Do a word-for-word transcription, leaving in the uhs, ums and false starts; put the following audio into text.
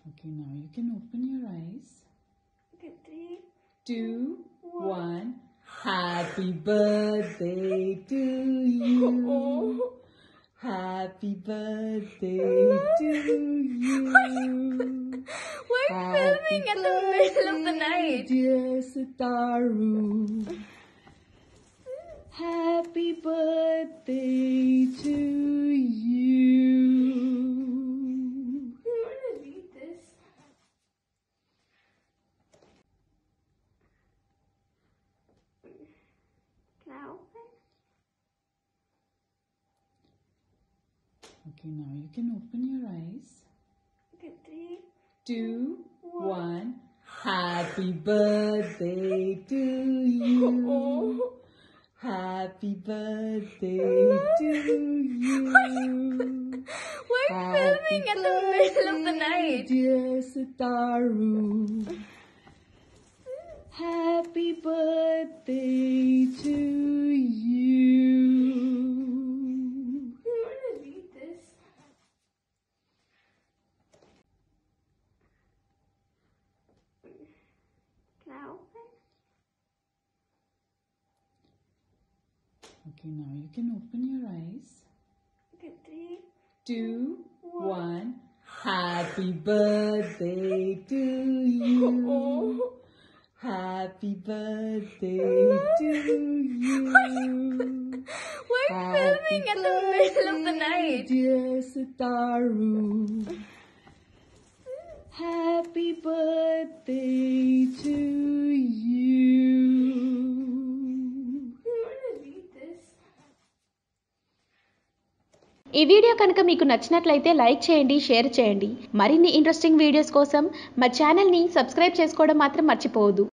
Okay, now you can open your eyes. Okay, three, two, one. Happy birthday to you. Happy birthday to you. We're filming at the middle of the night. Dear Sithara. Happy birthday to you. I want to read this. Can I open? Okay, now you can open your eyes. Okay, three, two, one. Happy birthday to you. Happy birthday to you. We're filming at the middle of the night. Dear Sithara. Happy birthday to you. I want to read this. Can I open? Okay, now you can open your eyes. Okay, three, two, one. Happy birthday to you. Happy birthday to you. We're filming at the middle of the night. Dear Sithara. Happy birthday to you. I want to read this. ఈ video కనుక మీకు నచ్చినట్లయితే like చేయండి, share చేయండి. మరిన్ని interesting videos కోసం మా ఛానల్ని సబ్స్క్రైబ్ చేసుకోవడం మాత్రం మర్చిపోవద్దు.